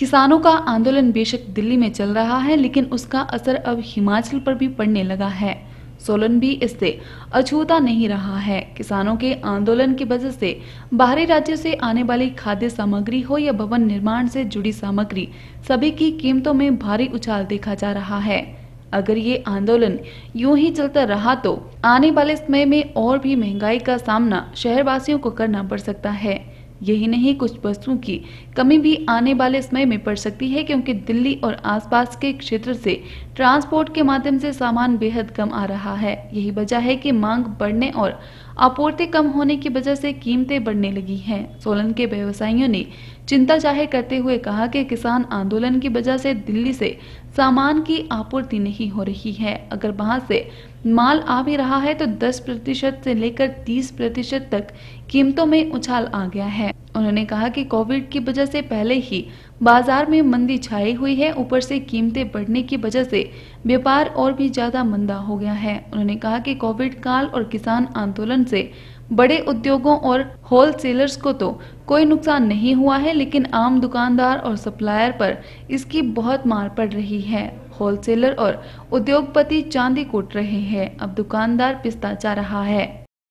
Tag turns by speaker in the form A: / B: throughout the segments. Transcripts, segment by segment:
A: किसानों का आंदोलन बेशक दिल्ली में चल रहा है, लेकिन उसका असर अब हिमाचल पर भी पड़ने लगा है। सोलन भी इससे अछूता नहीं रहा है। किसानों के आंदोलन की वजह से बाहरी राज्यों से आने वाली खाद्य सामग्री हो या भवन निर्माण से जुड़ी सामग्री, सभी की कीमतों में भारी उछाल देखा जा रहा है। अगर ये आंदोलन यूं ही चलता रहा तो आने वाले समय में और भी महंगाई का सामना शहरवासियों को करना पड़ सकता है। यही नहीं, कुछ वस्तुओं की कमी भी आने वाले समय में पड़ सकती है, क्योंकि दिल्ली और आसपास के क्षेत्र से ट्रांसपोर्ट के माध्यम से सामान बेहद कम आ रहा है। यही वजह है कि मांग बढ़ने और आपूर्ति कम होने की वजह से कीमतें बढ़ने लगी हैं। सोलन के व्यवसायियों ने चिंता जाहिर करते हुए कहा कि किसान आंदोलन की वजह से दिल्ली से सामान की आपूर्ति नहीं हो रही है। अगर वहां से माल आ भी रहा है तो 10% से लेकर 30% तक कीमतों में उछाल आ गया है। उन्होंने कहा कि कोविड की वजह से पहले ही बाजार में मंदी छाई हुई है, ऊपर से कीमतें बढ़ने की वजह से व्यापार और भी ज्यादा मंदा हो गया है। उन्होंने कहा कि कोविड काल और किसान आंदोलन से बड़े उद्योगों और होलसेलर्स को तो कोई नुकसान नहीं हुआ है, लेकिन आम दुकानदार और सप्लायर पर इसकी बहुत मार पड़ रही है। होलसेलर और उद्योगपति चांदी कूट रहे हैं, अब दुकानदार पिसता जा रहा है।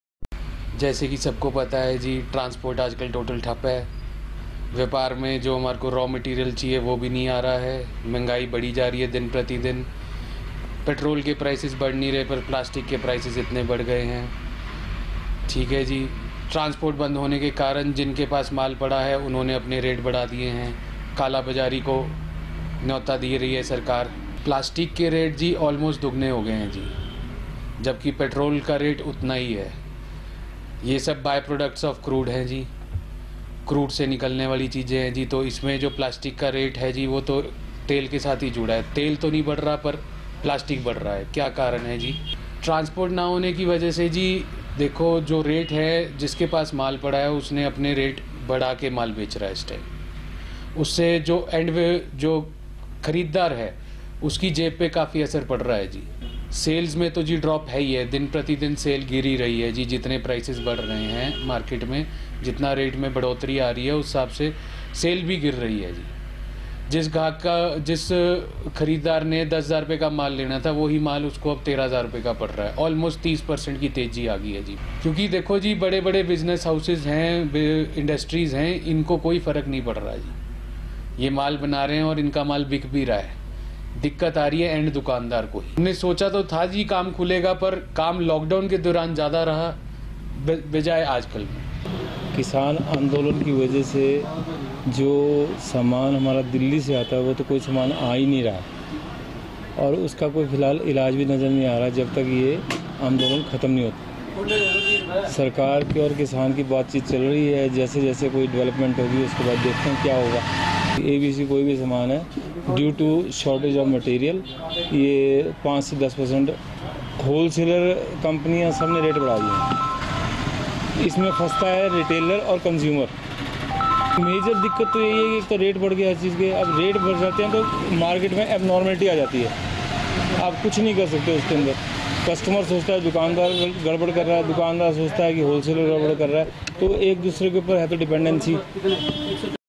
B: जैसे कि सबको पता है जी, ट्रांसपोर्ट आजकल टोटल ठप है। व्यापार में जो हमारे को रॉ मटेरियल चाहिए वो भी नहीं आ रहा है। महंगाई बढ़ी जा रही है दिन प्रतिदिन। पेट्रोल के प्राइसेस बढ़ नहीं रहे, पर प्लास्टिक के प्राइसेस इतने बढ़ गए हैं। ठीक है जी, ट्रांसपोर्ट बंद होने के कारण जिनके पास माल पड़ा है उन्होंने अपने रेट बढ़ा दिए हैं। काला बाजारी को न्योता दे रही है सरकार। प्लास्टिक के रेट जी ऑलमोस्ट दुगने हो गए हैं जी, जबकि पेट्रोल का रेट उतना ही है। ये सब बाय प्रोडक्ट्स ऑफ क्रूड हैं जी, क्रूड से निकलने वाली चीज़ें हैं जी। तो इसमें जो प्लास्टिक का रेट है जी, वो तो तेल के साथ ही जुड़ा है। तेल तो नहीं बढ़ रहा, पर प्लास्टिक बढ़ रहा है। क्या कारण है जी? ट्रांसपोर्ट ना होने की वजह से जी, देखो जो रेट है, जिसके पास माल पड़ा है उसने अपने रेट बढ़ा के माल बेच रहा है इस टाइम। उससे जो जो खरीदार है उसकी जेब पे काफ़ी असर पड़ रहा है जी। सेल्स में तो जी ड्रॉप है ही है, दिन प्रतिदिन सेल गिर ही रही है जी। जितने प्राइसेस बढ़ रहे हैं मार्केट में, जितना रेट में बढ़ोतरी आ रही है उस हिसाब से सेल भी गिर रही है जी। जिस खरीदार ने 10,000 रुपये का माल लेना था, वही माल उसको अब 13,000 रुपये का पड़ रहा है। ऑलमोस्ट 30% की तेजी आ गई है जी। क्योंकि देखो जी, बड़े बड़े बिजनेस हाउसेज हैं, इंडस्ट्रीज़ हैं, इनको कोई फ़र्क नहीं पड़ रहा जी। ये माल बना रहे हैं और इनका माल बिक भी रहा है। दिक्कत आ रही है एंड दुकानदार को ही। हमने सोचा तो था जी काम खुलेगा, पर काम लॉकडाउन के दौरान ज़्यादा रहा बजाय आजकल में।
C: किसान आंदोलन की वजह से जो सामान हमारा दिल्ली से आता है वो तो कोई सामान आ ही नहीं रहा, और उसका कोई फ़िलहाल इलाज भी नज़र नहीं आ रहा जब तक ये आंदोलन ख़त्म नहीं होता। सरकार की और किसान की बातचीत चल रही है, जैसे जैसे कोई डेवलपमेंट होगी उसके बाद देखते हैं क्या होगा। ABC कोई भी सामान है, due to shortage of material, ये 5 से 10% होलसेलर कंपनियां सब ने रेट बढ़ा दिए हैं। इसमें फंसता है रिटेलर और कंज्यूमर। मेजर दिक्कत तो यही है कि एक तो रेट बढ़ गया हर चीज़ के। अब रेट बढ़ जाते हैं तो मार्केट में एबनॉर्मलिटी आ जाती है, आप कुछ नहीं कर सकते उसके अंदर। कस्टमर सोचता है दुकानदार गड़बड़ कर रहा है, दुकानदार सोचता है कि होलसेलर गड़बड़ कर रहा है, तो एक दूसरे के ऊपर है तो डिपेंडेंसी।